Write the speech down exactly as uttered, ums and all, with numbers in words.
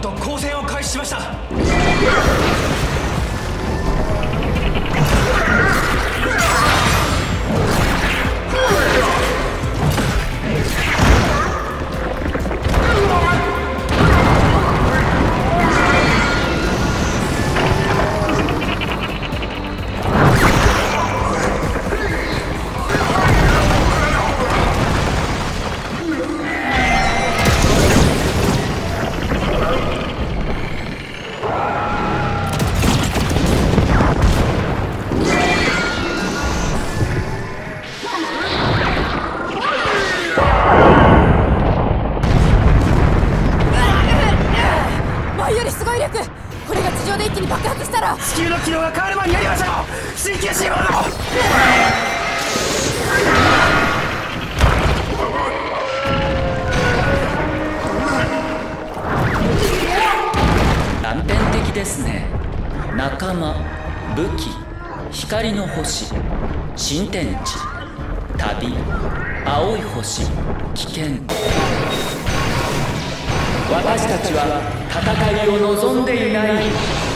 と交戦を開始しました。 これが地上で一気に爆発したら地球の軌道が変わる前にやりましょう。神経シーボード断片的ですね。仲間、武器、光の星、新天地、旅、青い星、危険。私たちは戦いを望んでいない。